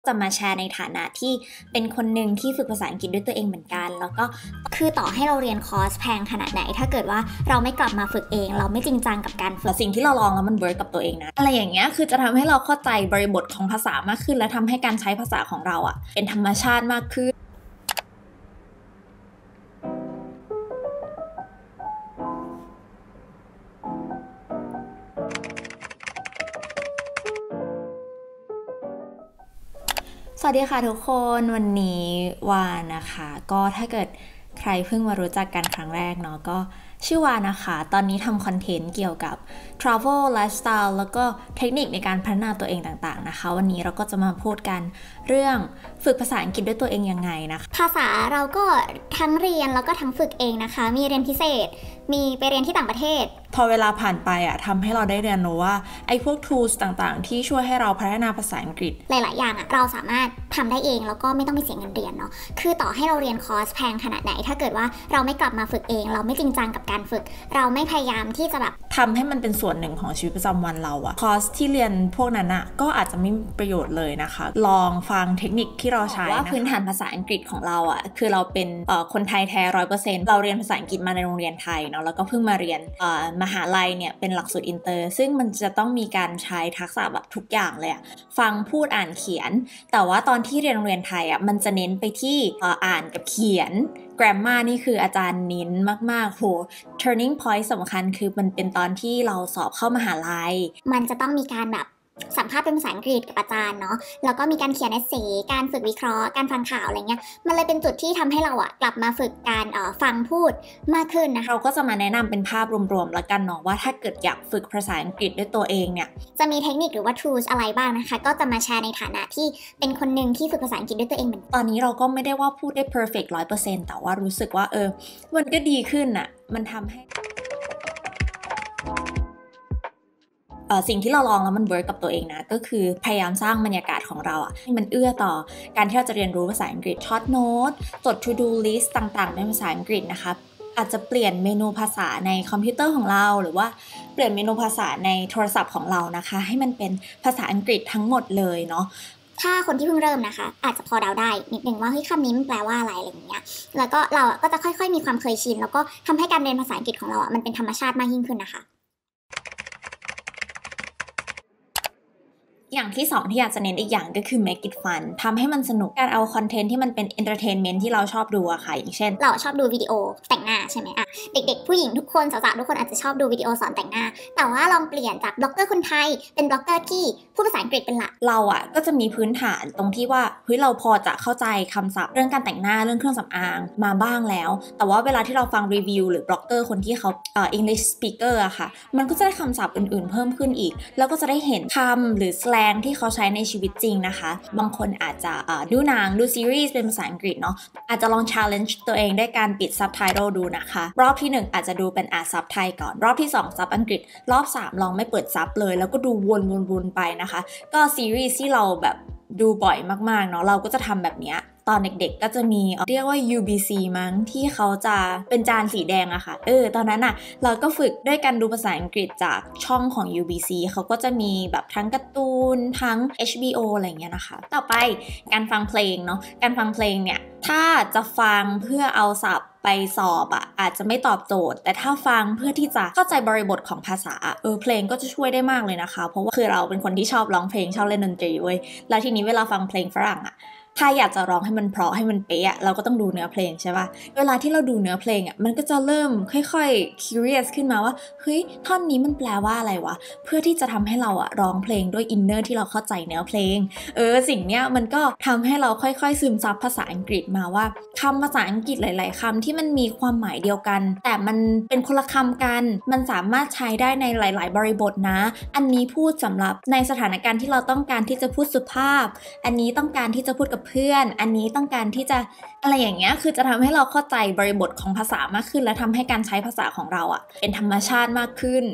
จะมาแชร์ในฐานะที่เป็นคนหนึ่งที่ฝึกภาษาอังกฤษด้วยตัวเองเหมือนกันแล้วก็คือต่อให้เราเรียนคอร์สแพงขนาดไหนถ้าเกิดว่าเราไม่กลับมาฝึกเองเราไม่จริงจังกับการฝึกสิ่งที่เราลองแล้วมันเวิร์กกับตัวเองนะอะไรอย่างเงี้ยคือจะทำให้เราเข้าใจบริบทของภาษามากขึ้นและทำให้การใช้ภาษาของเราเป็นธรรมชาติมากขึ้นสวัสดีค่ะทุกคนวันนี้วานะคะก็ถ้าเกิดใครเพิ่งมารู้จักกันครั้งแรกเนาะก็ชื่อวานะคะตอนนี้ทำคอนเทนต์เกี่ยวกับ travel lifestyle แล้วก็เทคนิคในการพัฒนาตัวเองต่างๆนะคะวันนี้เราก็จะมาพูดกันเรื่องฝึกภาษาอังกฤษด้วยตัวเองยังไงนะคะภาษาเราก็ทั้งเรียนแล้วก็ทั้งฝึกเองนะคะมีเรียนพิเศษมีไปเรียนที่ต่างประเทศพอเวลาผ่านไปทำให้เราได้เรียนรู้ว่าไอ้พวก tools ต่างๆที่ช่วยให้เราพัฒนาภาษาอังกฤษหลายๆอย่างเราสามารถทำได้เองแล้วก็ไม่ต้องไปเสียเงินเรียนเนาะคือต่อให้เราเรียนคอร์สแพงขนาดไหนถ้าเกิดว่าเราไม่กลับมาฝึกเองเราไม่จริงจังกับการฝึกเราไม่พยายามที่จะแบบทำให้มันเป็นส่วนหนึ่งของชีวิตประจำวันเราคอร์สที่เรียนพวกนั้นก็อาจจะไม่มีประโยชน์เลยนะคะลองฟังเทคนิคที่เราใช้ว่าพื้นฐานภาษาอังกฤษของเราคือเราเป็นคนไทยแท้ 100% เราเรียนภาษาอังกฤษมาในโรงเรียนไทยเนาะแล้วก็เพิ่งมาเรียนมหาลัยเนี่ยเป็นหลักสูตรอินเตอร์ซึ่งมันจะต้องมีการใช้ทักษะแบบทุกอย่างเลยฟังพูดอ่านเขียนแต่ว่าตอนที่เรียนโรงเรียนไทยมันจะเน้นไปที่อ่านกับเขียนgrammar นี่คืออาจารย์เน้นมากๆโห turning point สำคัญคือมันเป็นตอนที่เราสอบเข้ามหาลัยมันจะต้องมีการแบบสัมภาษณ์เป็นภาษาอังกฤษกับอาจารย์เนาะแล้วก็มีการเขียนเอเซการฝึกวิเคราะห์การฟังข่าวอะไรเงี้ยมันเลยเป็นจุดที่ทำให้เรากลับมาฝึกการฟังพูดมากขึ้นนะคะเราก็จะมาแนะนำเป็นภาพรวมๆแล้วกันเนาะว่าถ้าเกิดอยากฝึกภาษาอังกฤษด้วยตัวเองเนี่ยจะมีเทคนิคหรือว่า tools อะไรบ้างนะคะก็จะมาแชร์ในฐานะที่เป็นคนหนึ่งที่ฝึกภาษาอังกฤษด้วยตัวเองเหมือนตอนนี้เราก็ไม่ได้ว่าพูดได้ perfect 100% แต่ว่ารู้สึกว่ามันก็ดีขึ้นมันทำให้สิ่งที่เราลองแล้วมันเวิร์กกับตัวเองนะก็คือพยายามสร้างบรรยากาศของเราให้มันเอื้อต่อการที่เราจะเรียนรู้ภาษาอังกฤษช็อตโน้ตจด to do list ต่างๆเป็นภาษาอังกฤษนะคะอาจจะเปลี่ยนเมนูภาษาในคอมพิวเตอร์ของเราหรือว่าเปลี่ยนเมนูภาษาในโทรศัพท์ของเรานะคะให้มันเป็นภาษาอังกฤษทั้งหมดเลยเนาะถ้าคนที่เพิ่งเริ่มนะคะอาจจะพอเดาได้นิดนึงว่าเฮ้ยคำนี้มันแปลว่าอะไรอย่างเงี้ยแล้วก็เราก็จะค่อยๆมีความเคยชินแล้วก็ทำให้การเรียนภาษาอังกฤษของเรามันเป็นธรรมชาติมากยิ่งขึ้นนะคะอย่างที่2ที่อยากจะเน้นอีกอย่างก็คือ make it fun ทำให้มันสนุกการเอาคอนเทนต์ที่มันเป็น entertainment ที่เราชอบดูค่ะอย่างเช่นเราชอบดูวิดีโอแต่งหน้าใช่ไหมเด็กๆผู้หญิงทุกคนสาวๆทุกคนอาจจะชอบดูวิดีโอสอนแต่งหน้าแต่ว่าลองเปลี่ยนจากบล็อกเกอร์คนไทยเป็นบล็อกเกอร์ที่พูดภาษาอังกฤษเป็นหลักเราก็จะมีพื้นฐานตรงที่ว่าเฮ้ยเราพอจะเข้าใจคำศัพท์เรื่องการแต่งหน้าเรื่องเครื่องสำอางมาบ้างแล้วแต่ว่าเวลาที่เราฟังรีวิวหรือบล็อกเกอร์คนที่เขาEnglish speaker ค่ะมันก็จะได้คำศัพท์อื่นๆเพิ่มขึ้นอีกแล้วก็จะได้เห็นคำหรือสแลงที่เขาใช้ในชีวิตจริงนะคะบางคนอาจจะดูหนังดูซีรีส์เป็นภาษาอังกฤษเนาะอาจจะลอง challenge ตัวเองด้วยการปิด subtitle ดูนะคะรอบที่1อาจจะดูเป็นซับไทยก่อนรอบที่2ซับอังกฤษรอบ3ลองไม่เปิดซับเลยแล้วก็ดูวนๆๆไปนะคะก็ซีรีส์ที่เราแบบดูบ่อยมากๆเนาะเราก็จะทำแบบนี้ตอนเด็กๆก็จะมีเรียกว่า UBC มั้งที่เขาจะเป็นจานสีแดงค่ะตอนนั้นเราก็ฝึกด้วยการดูภาษาอังกฤษจากช่องของ UBC เขาก็จะมีแบบทั้งการ์ตูนทั้ง HBO อะไรเงี้ยนะคะต่อไปการฟังเพลงเนาะการฟังเพลงเนี่ยถ้าจะฟังเพื่อเอาศัพท์ไปสอบอาจจะไม่ตอบโจทย์แต่ถ้าฟังเพื่อที่จะเข้าใจบริบทของภาษาเพลงก็จะช่วยได้มากเลยนะคะเพราะว่าคือเราเป็นคนที่ชอบร้องเพลงชอบเล่นดนตรีเว้ยแล้วทีนี้เวลาฟังเพลงฝรั่งถ้าอยากจะร้องให้มันเพราะให้มันเป๊ะเราก็ต้องดูเนื้อเพลงใช่ป่ะเวลาที่เราดูเนื้อเพลงมันก็จะเริ่มค่อยๆ curious ขึ้นมาว่าเฮ้ยท่อนนี้มันแปลว่าอะไรวะเพื่อที่จะทำให้เราร้องเพลงด้วยอินเนอร์ที่เราเข้าใจเนื้อเพลงสิ่งเนี้ยมันก็ทำให้เราค่อยๆซึมซับภาษาอังกฤษมาว่าคำภาษาอังกฤษหลายๆคำที่มันมีความหมายเดียวกันแต่มันเป็นคนละคำกันมันสามารถใช้ได้ในหลายๆบริบทนะอันนี้พูดสำหรับในสถานการณ์ที่เราต้องการที่จะพูดสุภาพอันนี้ต้องการที่จะพูดกับเพื่อนอันนี้ต้องการที่จะอะไรอย่างเงี้ยคือจะทำให้เราเข้าใจบริบทของภาษามากขึ้นและทำให้การใช้ภาษาของเราเป็นธรรมชาติมากขึ้น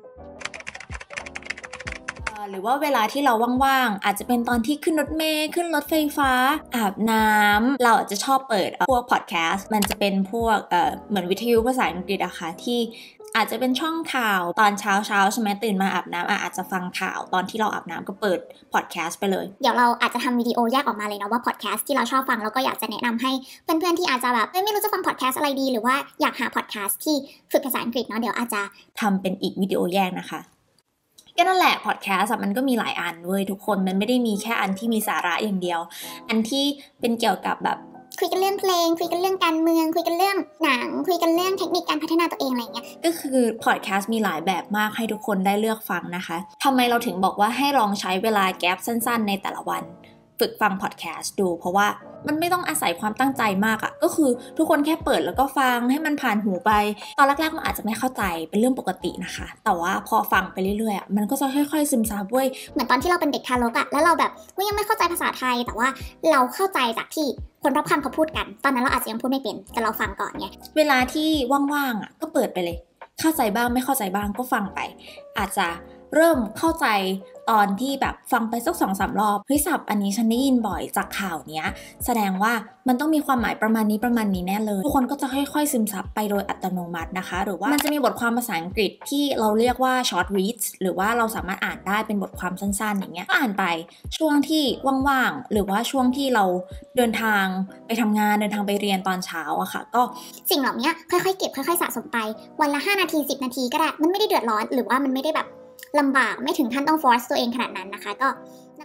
หรือว่าเวลาที่เราว่างๆอาจจะเป็นตอนที่ขึ้นรถเมล์ขึ้นรถไฟฟ้าอาบน้ำเราอาจจะชอบเปิดพวกพอดแคสต์มันจะเป็นพวกเหมือนวิทยุภาษาอังกฤษค่ะที่อาจจะเป็นช่องข่าวตอนเช้าใช่ไหมตื่นมาอาบน้ำอาจจะฟังข่าวตอนที่เราอาบน้ำก็เปิดพอดแคสต์ไปเลยเดี๋ยวเราอาจจะทำวิดีโอแยกออกมาเลยนะว่าพอดแคสต์ที่เราชอบฟังแล้วก็อยากจะแนะนำให้เพื่อนๆที่อาจจะแบบไม่รู้จะฟังพอดแคสต์อะไรดีหรือว่าอยากหาพอดแคสต์ที่ฝึกภาษาอังกฤษเนาะเดี๋ยวอาจจะทำเป็นอีกวิดีโอแยกนะคะก็นั่นแหละพอดแคสต์มันก็มีหลายอันเว้ยทุกคนมันไม่ได้มีแค่อันที่มีสาระอย่างเดียวอันที่เป็นเกี่ยวกับแบบคุยกันเรื่องเพลงคุยกันเรื่องการเมืองคุยกันเรื่องหนังคุยกันเรื่องเทคนิคการพัฒนาตัวเองอะไรเงี้ยก็คือพอดแคสต์มีหลายแบบมากให้ทุกคนได้เลือกฟังนะคะทำไมเราถึงบอกว่าให้ลองใช้เวลาแกปสั้นๆในแต่ละวันฝึกฟังพอดแคสต์ดูเพราะว่ามันไม่ต้องอาศัยความตั้งใจมากก็คือทุกคนแค่เปิดแล้วก็ฟังให้มันผ่านหูไปตอนแรกๆมันอาจจะไม่เข้าใจเป็นเรื่องปกตินะคะแต่ว่าพอฟังไปเรื่อยๆมันก็จะค่อยๆซึมซับเว้ยเหมือนตอนที่เราเป็นเด็กทารกแล้วเราแบบยังไม่เข้าใจภาษาไทยแต่ว่าเราเข้าใจจากที่คนรอบข้างเขาพูดกันตอนนั้นเราอาจจะยังพูดไม่เป็นแต่เราฟังก่อนไงเวลาที่ว่างๆก็เปิดไปเลยเข้าใจบ้างไม่เข้าใจบ้างก็ฟังไปอาจจะเริ่มเข้าใจตอนที่แบบฟังไปสัก 2-3 รอบเฮ้ยศัพท์อันนี้ฉันได้ยินบ่อยจากข่าวเนี้ยแสดงว่ามันต้องมีความหมายประมาณนี้แน่เลยทุกคนก็จะค่อยๆซึมซับไปโดยอัตโนมัตินะคะหรือว่ามันจะมีบทความภาษาอังกฤษที่เราเรียกว่า short reads หรือว่าเราสามารถอ่านได้เป็นบทความสั้นๆอย่างเงี้ยก็อ่านไปช่วงที่ว่างๆหรือว่าช่วงที่เราเดินทางไปทำงานเดินทางไปเรียนตอนเช้าอะค่ะก็สิ่งเหล่านี้ค่อยๆเก็บค่อยๆสะสมไปวันละ5 นาที10 นาทีก็ได้มันไม่ได้เดือดร้อนหรือว่ามันไม่ได้แบบลำบากไม่ถึงขั้นต้อง force ตัวเองขนาดนั้นนะคะก็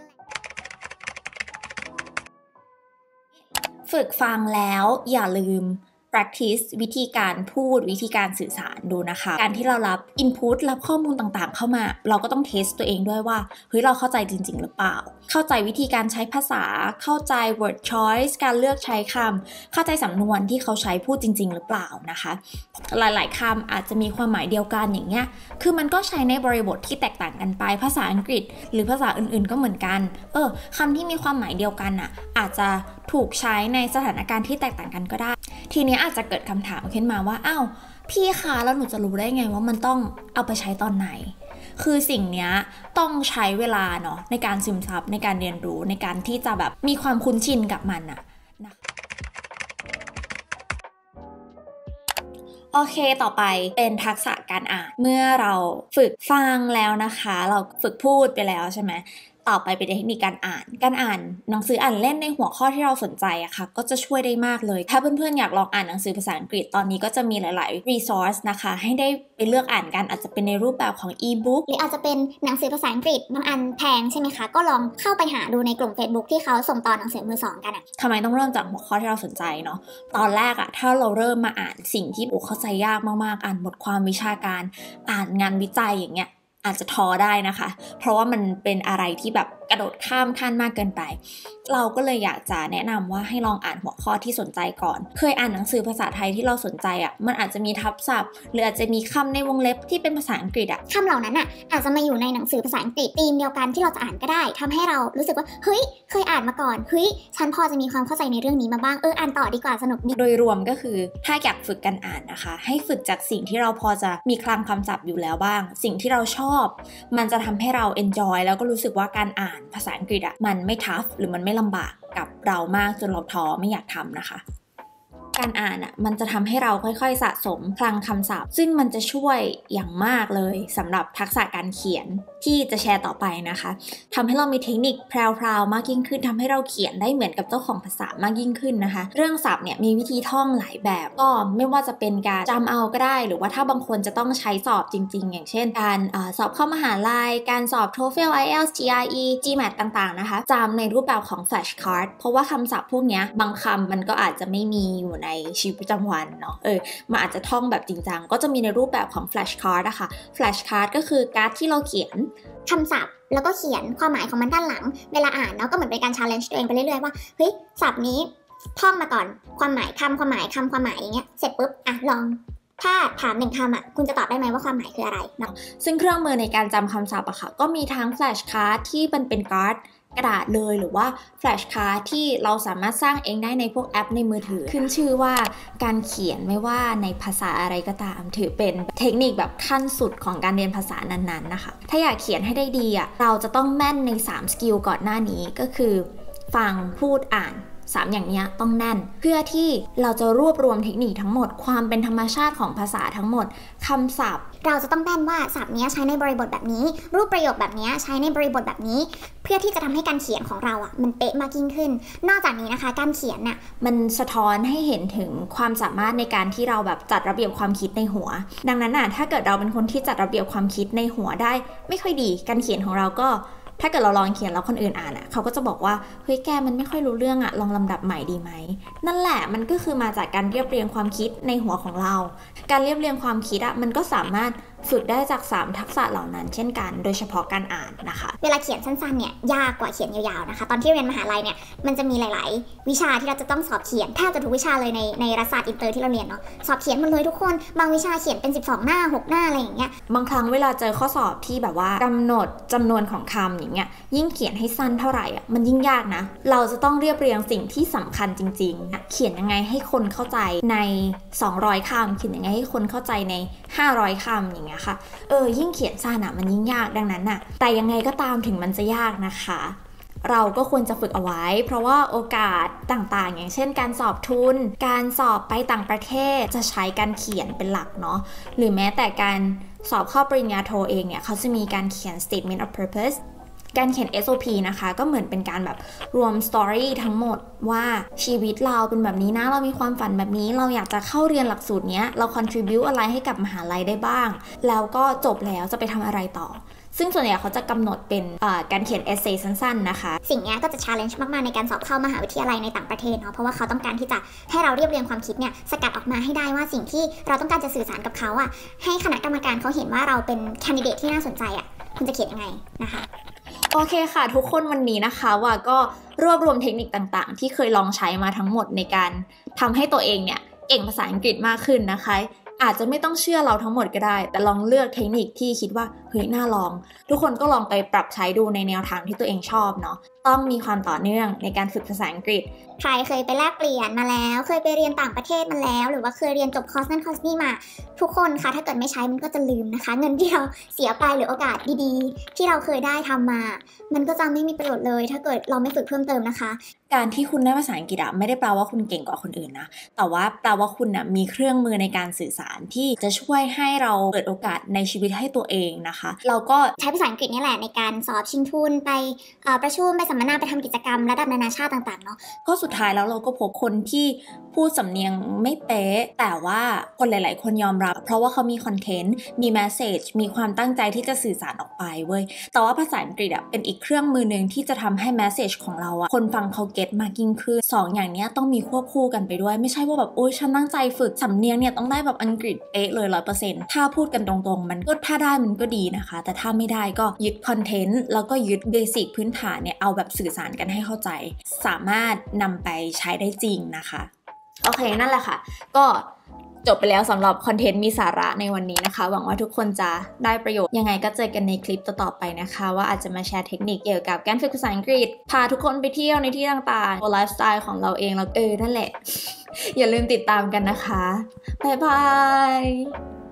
ฝึกฟังแล้วอย่าลืม practice วิธีการพูดวิธีการสื่อสารดูนะคะการที่เรารับ input รับข้อมูลต่างๆเข้ามาเราก็ต้อง test ตัวเองด้วยว่าเฮ้ยเราเข้าใจจริงๆหรือเปล่าเข้าใจวิธีการใช้ภาษาเข้าใจ word choice การเลือกใช้คำเข้าใจสำนวนที่เขาใช้พูดจริงๆหรือเปล่านะคะหลายๆคำอาจจะมีความหมายเดียวกันอย่างเงี้ยคือมันก็ใช้ในบริบทที่แตกต่างกันไปภาษาอังกฤษหรือภาษาอื่นๆก็เหมือนกันคำที่มีความหมายเดียวกันอาจจะถูกใช้ในสถานการณ์ที่แตกต่างกันก็ได้ทีนี้อาจจะเกิดคำถามขึ้นมาว่าอ้าวพี่คะแล้วหนูจะรู้ได้ไงว่ามันต้องเอาไปใช้ตอนไหนคือสิ่งนี้ต้องใช้เวลาเนาะในการซึมซับในการเรียนรู้ในการที่จะแบบมีความคุ้นชินกับมันนะโอเคต่อไปเป็นทักษะการอ่านเมื่อเราฝึกฟังแล้วนะคะเราฝึกพูดไปแล้วใช่ไหมต่อไปเป็นเทคนิคการอ่านหนังสืออ่านเล่นในหัวข้อที่เราสนใจอะค่ะก็จะช่วยได้มากเลยถ้าเพื่อนๆอยากลองอ่านหนังสือภาษาอังกฤษตอนนี้ก็จะมีหลายๆ resource นะคะให้ได้ไปเลือกอ่านกันอาจจะเป็นในรูปแบบของ e-book หรืออาจจะเป็นหนังสือภาษาอังกฤษบางอันแพงใช่ไหมคะก็ลองเข้าไปหาดูในกลุ่ม Facebook ที่เขาส่งต่อหนังสือมือสองกันทำไมต้องเริ่มจากหัวข้อที่เราสนใจเนาะตอนแรกถ้าเราเริ่มมาอ่านสิ่งที่เข้าใจยากมากๆอ่านบทความวิชาการอ่านงานวิจัยอย่างเงี้ยอาจจะท้อได้นะคะเพราะว่ามันเป็นอะไรที่แบบกระโดดข้ามขั้นมากเกินไปเราก็เลยอยากจะแนะนำว่าให้ลองอ่านหัวข้อที่สนใจก่อนเคยอ่านหนังสือภาษาไทยที่เราสนใจมันอาจจะมีทับศัพท์หรืออาจจะมีคำในวงเล็บที่เป็นภาษาอังกฤษคำเหล่านั้นอาจจะมาอยู่ในหนังสือภาษาอังกฤษธีมเดียวกันที่เราจะอ่านก็ได้ทำให้เรารู้สึกว่าเฮ้ยเคยอ่านมาก่อนเฮ้ยฉันพอจะมีความเข้าใจในเรื่องนี้มาบ้างอ่านต่อดีกว่าสนุกดีโดยรวมก็คือถ้าอยากฝึกการอ่านนะคะให้ฝึกจากสิ่งที่เราพอจะมีคลังคำศัพท์อยู่แล้วบ้างสิ่งที่เราชอบมันจะทำให้เรา enjoy แล้วก็รู้สึกว่าการอ่านภาษาอังกฤษมันไม่ทัฟหรือมันไม่ลำบากกับเรามากจนเราท้อไม่อยากทำนะคะการอ่านมันจะทำให้เราค่อยๆสะสมคลังคำศัพท์ซึ่งมันจะช่วยอย่างมากเลยสำหรับทักษะการเขียนที่จะแชร์ต่อไปนะคะทำให้เรามีเทคนิคแพรวๆมากยิ่งขึ้นทำให้เราเขียนได้เหมือนกับเจ้าของภาษามากยิ่งขึ้นนะคะเรื่องศัพท์เนี่ยมีวิธีท่องหลายแบบก็ไม่ว่าจะเป็นการจำเอาก็ได้หรือว่าถ้าบางคนจะต้องใช้สอบจริงๆอย่างเช่นการสอบเข้ามหาลัยการสอบ TOEFL IELTS GRE GMAT ต่างๆนะคะจำในรูปแบบของ flashcard เพราะว่าคำศัพท์พวกนี้บางคำมันก็อาจจะไม่มีอยู่ในชีวิตประจำวันเนาะมันอาจจะท่องแบบจริงจังก็จะมีในรูปแบบของ flashcard นะคะ flashcard ก็คือการ์ดที่เราเขียนคำศัพท์แล้วก็เขียนความหมายของมันด้านหลังเวลาอ่านเนาะก็เหมือนเป็นการ challenge ตัวเองไปเรื่อยๆว่าเฮ้ยศัพท์นี้ท่องมาก่อนความหมายคำความหมายอย่างเงี้ยเสร็จปุ๊บลองถ้าถาม1 คำคุณจะตอบได้ไหมว่าความหมายคืออะไรเนาะซึ่งเครื่องมือในการจำคำศัพท์ค่ะก็มีทั้ง flashcard ที่เป็นการ์ดกระดาษเลยหรือว่าแฟลชการ์ดที่เราสามารถสร้างเองได้ในพวกแอปในมือถือขึ้นชื่อว่าการเขียนไม่ว่าในภาษาอะไรก็ตามถือเป็นเทคนิคแบบขั้นสุดของการเรียนภาษานั้นๆนะคะถ้าอยากเขียนให้ได้ดีเราจะต้องแม่นใน3สกิลก่อนหน้านี้ก็คือฟังพูดอ่าน 3อย่างนี้ต้องแน่นเพื่อที่เราจะรวบรวมเทคนิคทั้งหมดความเป็นธรรมชาติของภาษาทั้งหมดคำศัพท์เราจะต้องแน่นว่าศัพท์นี้ใช้ในบริบทแบบนี้รูปประโยคแบบนี้ใช้ในบริบทแบบนี้เพื่อที่จะทำให้การเขียนของเรามันเป๊ะมากยิ่งขึ้นนอกจากนี้นะคะการเขียนมันสะท้อนให้เห็นถึงความสามารถในการที่เราแบบจัดระเบียบความคิดในหัวดังนั้นถ้าเกิดเราเป็นคนที่จัดระเบียบความคิดในหัวได้ไม่ค่อยดีการเขียนของเราก็ถ้าเกิดเราลองเขียนแล้วคนอื่นอ่านเขาก็จะบอกว่าเฮ้ยแกมันไม่ค่อยรู้เรื่องลองลำดับใหม่ดีไหมนั่นแหละมันก็คือมาจากการเรียบเรียงความคิดในหัวของเราการเรียบเรียงความคิดมันก็สามารถฝึกได้จาก3ทักษะเหล่านั้นเช่นกันโดยเฉพาะการอ่านนะคะเวลาเขียนสั้นๆเนี่ยยากกว่าเขียนยาวๆนะคะตอนที่เรียนมหาลัยเนี่ยมันจะมีหลายๆวิชาที่เราจะต้องสอบเขียนแทบจะทุกวิชาเลยในรัฐศาสตร์อินเตอร์ที่เราเรียนเนาะสอบเขียนหมดเลยทุกคนบางวิชาเขียนเป็น12หน้า6หน้าอะไรอย่างเงี้ยบางครั้งเวลาเจอข้อสอบที่แบบว่ากำหนดจำนวนของคำอย่างเงี้ยยิ่งเขียนให้สั้นเท่าไหร่มันยิ่งยากนะเราจะต้องเรียบเรียงสิ่งที่สำคัญจริงๆเขียนยังไงให้คนเข้าใจใน200คำเขียนยังไงให้คนเข้าใจใน500คำอย่างเงี้ยค่ะยิ่งเขียนสั้นมันยิ่งยากดังนั้นแต่ยังไงก็ตามถึงมันจะยากนะคะเราก็ควรจะฝึกเอาไว้เพราะว่าโอกาสต่างๆอย่างเช่นการสอบทุนการสอบไปต่างประเทศจะใช้การเขียนเป็นหลักเนาะหรือแม้แต่การสอบเข้าปริญญาโทเองเนี่ยเขาจะมีการเขียน statement of purpose การเขียน SOP นะคะก็เหมือนเป็นการแบบรวมสตอรี่ทั้งหมดว่าชีวิตเราเป็นแบบนี้นะเรามีความฝันแบบนี้เราอยากจะเข้าเรียนหลักสูตรเนี้ยเรา contribute อะไรให้กับมหาลัยได้บ้างแล้วก็จบแล้วจะไปทำอะไรต่อซึ่งส่วนใหญ่เขาจะกำหนดเป็นการเขียนเอเซย์สั้นๆนะคะสิ่งนี้ก็จะ challenge มากๆในการสอบเข้ามหาวิทยาลัยในต่างประเทศเนาะเพราะว่าเขาต้องการที่จะให้เราเรียบเรียงความคิดเนี่ยสกัดออกมาให้ได้ว่าสิ่งที่เราต้องการจะสื่อสารกับเขาให้คณะกรรมการเขาเห็นว่าเราเป็นแคนดิเดตที่น่าสนใจคุณจะเขียนยังไงนะคะโอเคค่ะทุกคนวันนี้นะคะว่าก็รวบรวมเทคนิคต่างๆที่เคยลองใช้มาทั้งหมดในการทำให้ตัวเองเนี่ยเก่งภาษาอังกฤษมากขึ้นนะคะอาจจะไม่ต้องเชื่อเราทั้งหมดก็ได้แต่ลองเลือกเทคนิคที่คิดว่าเฮ้ยน่าลองทุกคนก็ลองไปปรับใช้ดูในแนวทางที่ตัวเองชอบเนาะต้องมีความต่อเนื่องในการฝึกภาษาอังกฤษใครเคยไปแลกเปลี่ยนมาแล้วเคยไปเรียนต่างประเทศมาแล้วหรือว่าเคยเรียนจบคอร์สนั่นคอร์สนี่มาทุกคนคะถ้าเกิดไม่ใช้มันก็จะลืมนะคะเงินที่เราเสียไปหรือโอกาสดีๆที่เราเคยได้ทำมามันก็จะไม่มีประโยชน์เลยถ้าเกิดเราไม่ฝึกเพิ่มเติมนะคะการที่คุณได้ภาษาอังกฤษไม่ได้แปลว่าคุณเก่งกว่าคนอื่นนะแต่ว่าแปลว่าคุณมีเครื่องมือในการสื่อสารที่จะช่วยให้เราเปิดโอกาสในชีวิตให้ตัวเองนะคะเราก็ใช้ภาษาอังกฤษนี่แหละในการสอบชิงทุนไปประชุมไปสัมมนาไปทำกิจกรรมระดับนานาชาติต่างๆเนาะก็สุดท้ายแล้วเราก็พบคนที่พูดสำเนียงไม่เป๊ะแต่ว่าคนหลายๆคนยอมรับเพราะว่าเขามีคอนเทนต์มีแมสเสจมีความตั้งใจที่จะสื่อสารออกไปเว้ยแต่ว่าภาษาอังกฤษเป็นอีกเครื่องมือนึงที่จะทำให้แมสเสจของเราคนฟังเขาเก็ตมากยิ่งขึ้น2อย่างนี้ต้องมีควบคู่กันไปด้วยไม่ใช่ว่าแบบโอ๊ยฉันตั้งใจฝึกสำเนียงเนี่ยต้องได้แบบอังกฤษเป๊ะเลย 100% ถ้าพูดกันตรงๆมันก็ถ้าได้มันก็ดีนะคะแต่ถ้าไม่ได้ก็ยึดคอนเทนต์แล้วก็ยึดเบสิกพื้นฐานเนี่ยเอาแบบสื่อสารกันให้เข้าใจสามารถนำไปใช้ได้จริงนะคะโอเคนั่นแหละค่ะก็จบไปแล้วสำหรับคอนเทนต์มีสาระในวันนี้นะคะหวังว่าทุกคนจะได้ประโยชน์ยังไงก็เจอกันในคลิปต่อๆไปนะคะว่าอาจจะมาแชร์เทคนิคเกี่ยวกับการฝึกภาษาอังกฤษพาทุกคนไปเที่ยวในที่ต่างๆไลฟ์สไตล์ของเราเองแล้วนั่นแหละอย่าลืมติดตามกันนะคะบ๊ายบาย